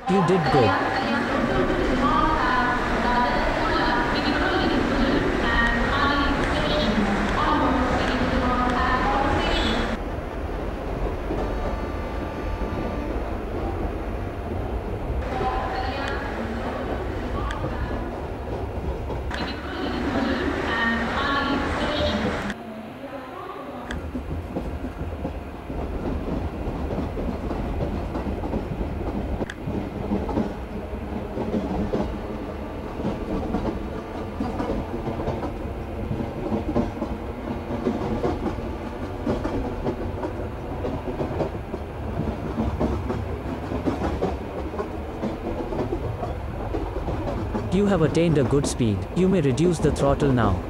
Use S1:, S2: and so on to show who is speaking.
S1: You did good. You have attained a good speed. You may reduce the throttle now.